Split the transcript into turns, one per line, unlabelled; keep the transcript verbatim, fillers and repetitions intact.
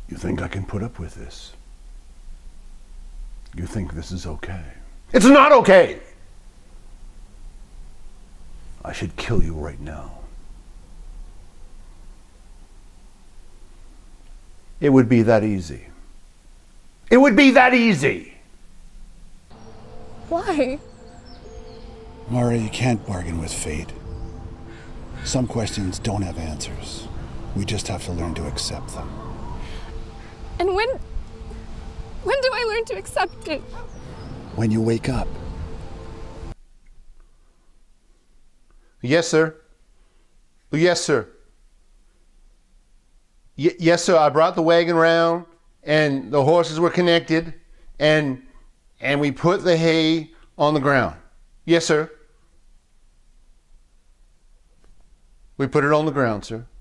You think I can put up with this? You think this is okay? It's not okay! I should kill you right now. It would be that easy. It would be that easy!
Why?
Mara, you can't bargain with fate. Some questions don't have answers. We just have to learn to accept them.
And when... when do I learn to accept it?
When you wake up.
Yes, sir. Yes, sir. Y yes, sir. I brought the wagon round, and the horses were connected, and and we put the hay on the ground. Yes, sir. We put it on the ground, sir.